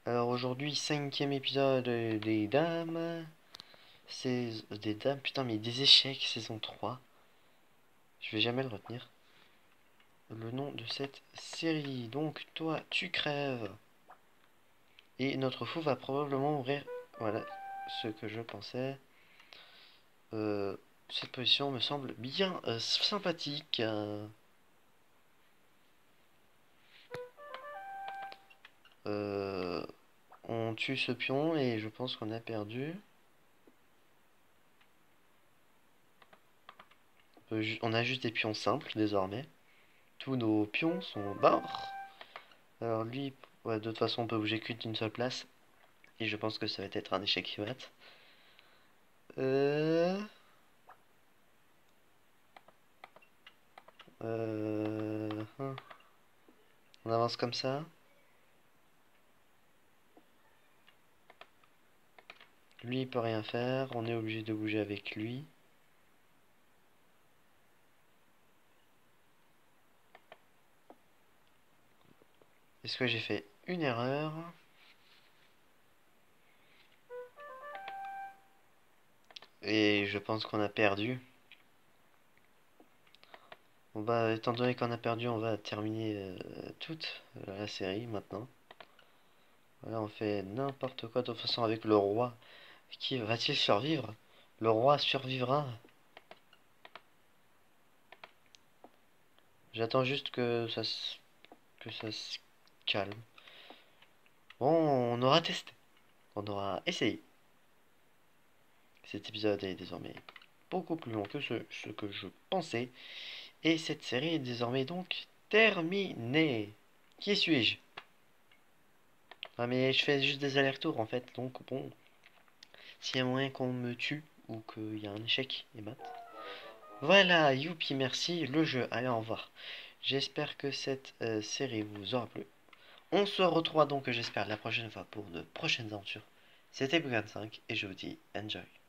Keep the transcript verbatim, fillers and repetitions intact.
Alors aujourd'hui, cinquième épisode des dames. C'est des dames, putain, mais des échecs, saison trois. Je vais jamais le retenir. Le nom de cette série. Donc, toi, tu crèves. Et notre fou va probablement ouvrir. Voilà ce que je pensais. Euh, cette position me semble bien euh, sympathique. Euh, euh, on tue ce pion et je pense qu'on a perdu. On a juste des pions simples désormais. Tous nos pions sont morts. Alors lui, ouais, de toute façon on peut bouger que d'une seule place. Et je pense que ça va être un échec mat. Euh... Euh... hein. On avance comme ça. Lui il peut rien faire, on est obligé de bouger avec lui. Est-ce que j'ai fait une erreur? Et je pense qu'on a perdu. On va, étant donné qu'on a perdu, on va terminer euh, toute la série maintenant. Voilà, on fait n'importe quoi de toute façon avec le roi. Qui va-t-il survivre? Le roi survivra. J'attends juste que ça se, que ça se calme. Bon, on aura testé. On aura essayé. Cet épisode est désormais beaucoup plus long que ce, ce que je pensais. Et cette série est désormais donc terminée. Qui suis-je? Ah mais je fais juste des allers-retours en fait. Donc bon, s'il y a moyen qu'on me tue ou qu'il y a un échec, et mat. Voilà, youpi, merci, le jeu. Allez, au revoir. J'espère que cette euh, série vous aura plu. On se retrouve donc, j'espère, la prochaine fois pour de prochaines aventures. C'était Bougan cinq et je vous dis enjoy.